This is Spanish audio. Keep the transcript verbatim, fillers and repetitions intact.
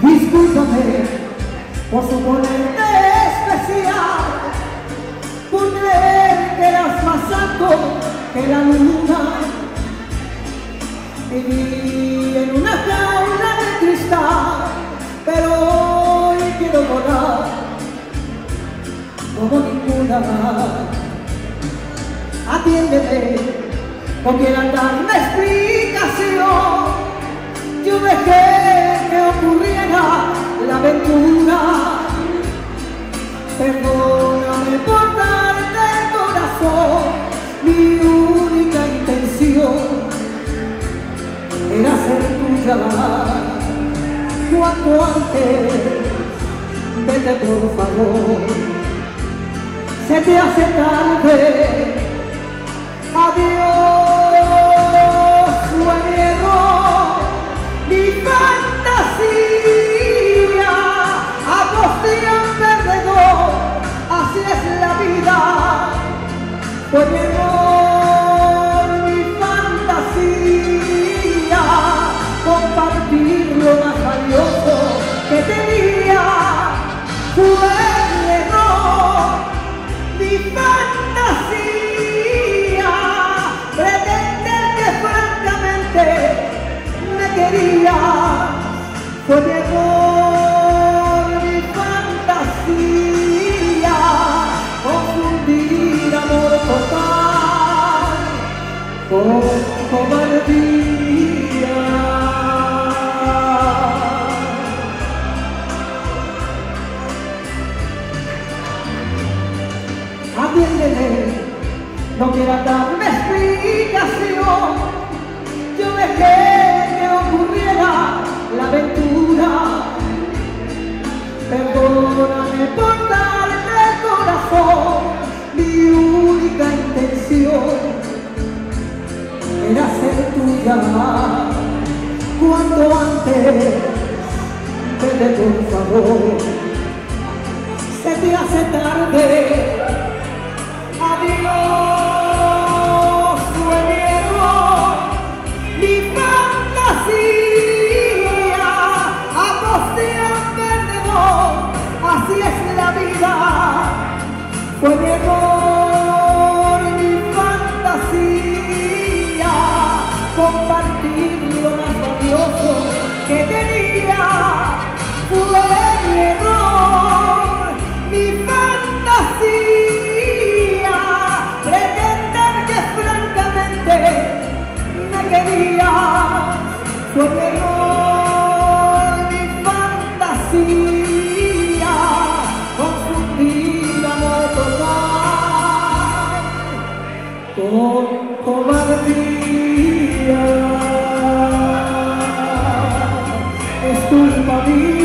Discúlpame por suponerte especial, por creer que eras más alto que la luna. Viví en una jaula de cristal, pero hoy quiero volar como ninguna. Atiéndeme, no quieran darme explicación. Yo dejé que ocurriera la aventura. Perdóname por darte el corazón. Mi única intención era ser tuya. Cuanto antes, vete por favor. Se te hace tarde. Adiós, fue mi error, mi fantasía, aposté a un perdedor, así es la vida. Fue mi error, mi fantasía, compartir lo más valioso que tenía. Fue mi error, mi fantasía, pretender que francamente me quería. Fue mi error, mi fantasía, confundir amor total con cobardía. Atiéndeme, no quieras darme explicación. Yo dejé que ocurriera la aventura. Perdóname por darte el corazón. Mi única intención era ser tuya. Cuanto antes, vete por favor. Se te hace tarde. Adiós, fue mi error, mi fantasía, aposté a un perdedor, así es la vida. Fue mi error, mi fantasía, compartir lo más valioso que tenía. Fue mi error, mi fantasía, pretender que francamente me quería. Fue mi error, mi fantasía, confundir amor total con cobardía. Es culpa mía.